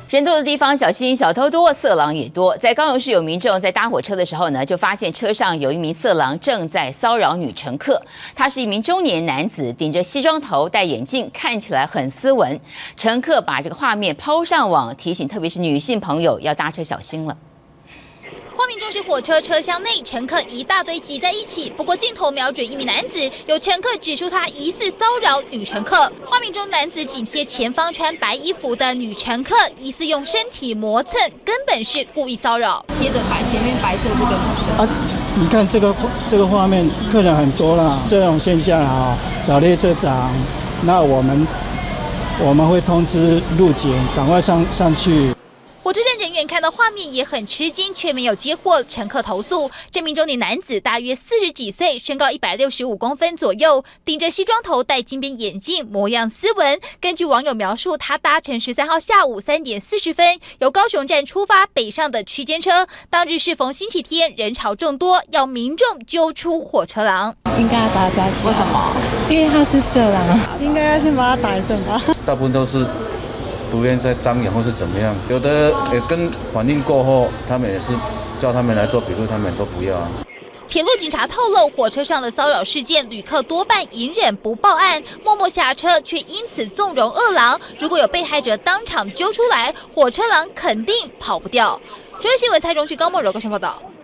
人多的地方小心，小偷多，色狼也多。在高雄市有民众在搭火车的时候呢，就发现车上有一名色狼正在骚扰女乘客。他是一名中年男子，顶着西装头，戴眼镜，看起来很斯文。乘客把这个画面抛上网，提醒特别是女性朋友要搭车小心了。 画面中是火车车厢内，乘客一大堆挤在一起。不过镜头瞄准一名男子，有乘客指出他疑似骚扰女乘客。画面中男子紧贴前方穿白衣服的女乘客，疑似用身体磨蹭，根本是故意骚扰。贴着前面白色这个女生啊， 你看这个画面，客人很多啦，这种现象啊，找列车长，那我们会通知路警，赶快上去。 火车站人员看到画面也很吃惊，却没有接获乘客投诉。这名中年男子大约40几岁，身高165公分左右，顶着西装头，戴金边眼镜，模样斯文。根据网友描述，他搭乘13号下午3点40分由高雄站出发北上的区间车。当日适逢星期天，人潮众多，要民众揪出火车狼。 应该要把他抓起来。 为什么？ 因为他是色狼。 应该要先把他打一顿吧。 大部分都是。 不愿意再张扬或是怎么样，有的也跟反应过后，他们也是叫他们来做笔录，他们都不要啊。 铁路警察透露，火车上的骚扰事件，旅客多半隐忍不报案，默默下车，却因此纵容恶狼。如果有被害者当场揪出来，火车狼肯定跑不掉。中央新闻蔡荣旭、高梦柔高雄报道。